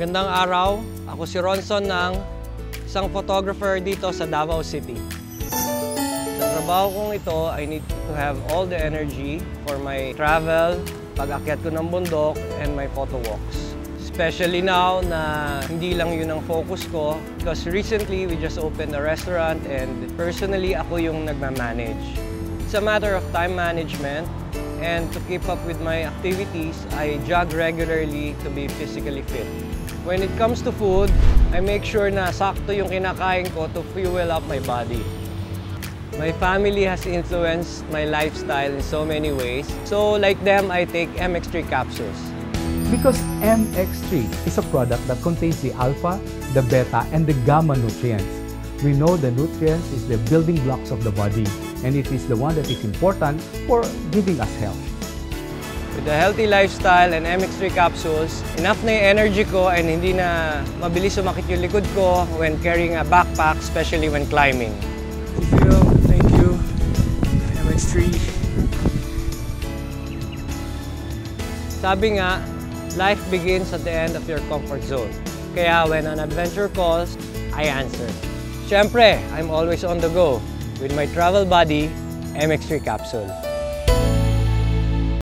Magandang araw, ako si Ronson ng isang photographer dito sa Davao City. Sa trabaho kong ito, I need to have all the energy for my travel, pag-akyat ko ng bundok, and my photo walks. Especially now na hindi lang yun ang focus ko because recently we just opened a restaurant and personally ako yung nagmamanage. It's a matter of time management and to keep up with my activities, I jog regularly to be physically fit. When it comes to food, I make sure na sakto yung kinakain ko to fuel up my body. My family has influenced my lifestyle in so many ways. So like them, I take MX3 capsules. Because MX3 is a product that contains the alpha, the beta, and the gamma nutrients. We know the nutrients is the building blocks of the body, and it is the one that is important for giving us health. With a healthy lifestyle and MX3 capsules, enough na yung energy ko and hindi na mabilis sumakit yung likod ko when carrying a backpack, especially when climbing. Thank you, MX3. Sabi nga, life begins at the end of your comfort zone. Kaya when an adventure calls, I answer. Siyempre, I'm always on the go with my travel buddy, MX3 capsule.